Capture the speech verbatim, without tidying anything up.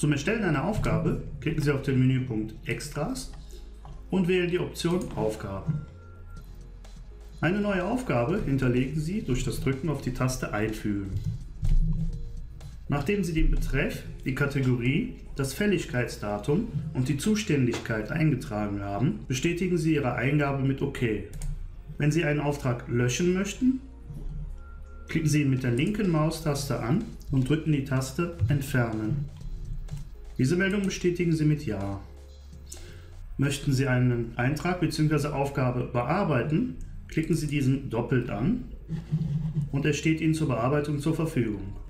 Zum Erstellen einer Aufgabe klicken Sie auf den Menüpunkt Extras und wählen die Option Aufgaben. Eine neue Aufgabe hinterlegen Sie durch das Drücken auf die Taste Einfügen. Nachdem Sie den Betreff, die Kategorie, das Fälligkeitsdatum und die Zuständigkeit eingetragen haben, bestätigen Sie Ihre Eingabe mit OK. Wenn Sie einen Auftrag löschen möchten, klicken Sie ihn mit der linken Maustaste an und drücken die Taste Entfernen. Diese Meldung bestätigen Sie mit Ja. Möchten Sie einen Eintrag bzw. Aufgabe bearbeiten, klicken Sie diesen doppelt an und er steht Ihnen zur Bearbeitung zur Verfügung.